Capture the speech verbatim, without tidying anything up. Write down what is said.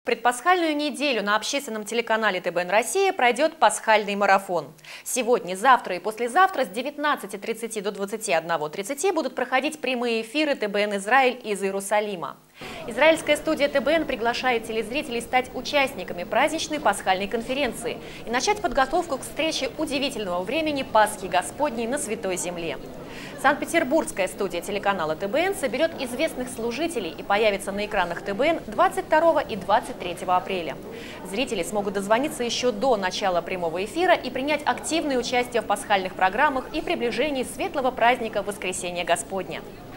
предпасхальную неделю на общественном телеканале Тэ Бэ Эн Россия пройдет пасхальный марафон. Сегодня, завтра и послезавтра с девятнадцати тридцати до двадцати одного тридцати будут проходить прямые эфиры Тэ Бэ Эн Израиль из Иерусалима. Израильская студия Тэ Бэ Эн приглашает телезрителей стать участниками праздничной пасхальной конференции и начать подготовку к встрече удивительного времени Пасхи Господней на Святой Земле. Санкт-Петербургская студия телеканала Тэ Бэ Эн соберет известных служителей и появится на экранах Тэ Бэ Эн двадцать второго и двадцать третьего апреля. Зрители смогут дозвониться еще до начала прямого эфира и принять активное участие в пасхальных программах и приближении светлого праздника Воскресения Господня.